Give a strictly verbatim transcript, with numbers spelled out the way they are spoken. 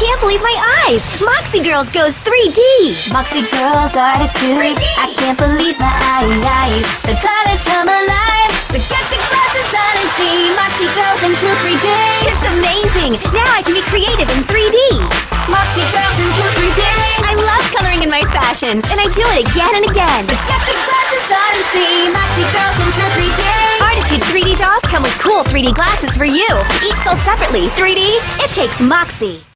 can't believe my eyes! Moxie Girlz goes three D! Moxie Girlz Art-titude, I can't believe my eyes. The colors come alive, so get your glasses on and see Moxie Girlz in true three D. It's amazing! Now I can be creative in three D! Moxie Girlz in true three D. I love coloring in my fashions, and I do it again and again! So get your glasses on and see Moxie Girlz in true three D. Art-titude three D dolls come with cool three D glasses for you. Each sold separately. three D? It takes Moxie.